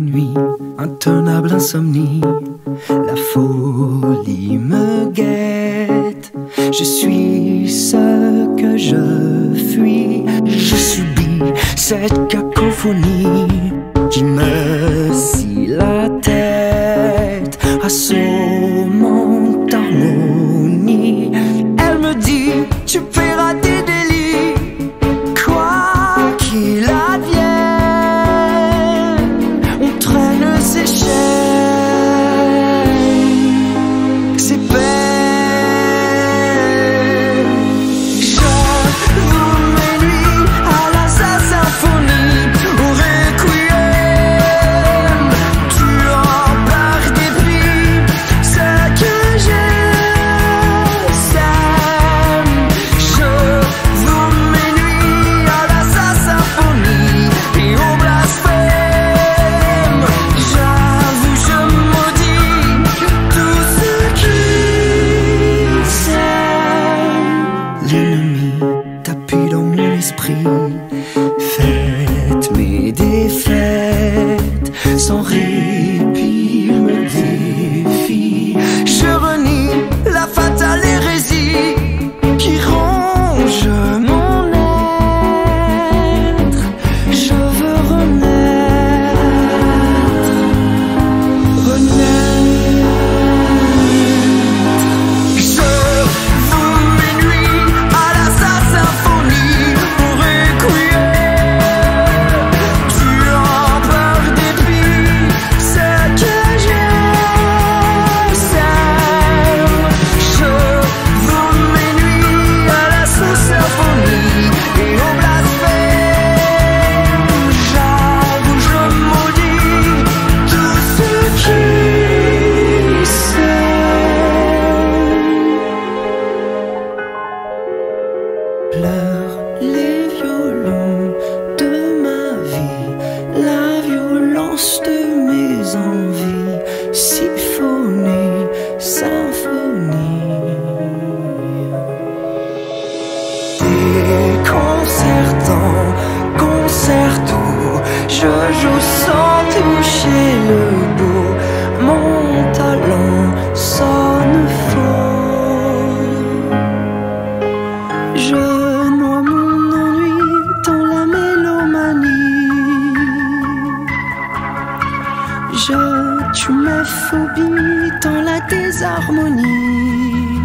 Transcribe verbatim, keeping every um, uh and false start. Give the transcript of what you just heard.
nuit, intenable insomnie, la folie me guette. Je suis ce que je fuis, je subis cette cacophonie qui me scie la tête, assommante harmonie. Elle me dit, tu paieras tes délits, quoi qu'il advienne. On traîne ses chaînes, ses peines. J'avoue mes nuits à la sa symphonie, au requiem, tuant par dépit ce que j'aime. J'avoue mes nuits à la sa symphonie et au blasphème. J'avoue, je maudis tout ce qui s'aime. L'ennemi tapis dans mon esprit, faites mes défaites sans répit, me défie. Je renie la fatale hérésie qui ronge mon être. Je veux renaître, renaître. Je voue mes nuits à la sa symphonie, au requiem, tuant par dépit ce que j'aime. Je voue mes nuits à la sa symphonie et au blasphème. J'avoue, je maudis tout ce qui pleurent les violons de ma vie, la violence de mes envies, symphonie, symphonie. Déconcertant, concerto, je joue sans toucher le bout, mon talent sonne faux. Je noie mon ennui dans la mélomanie, je tue mes phobies dans la désharmonie.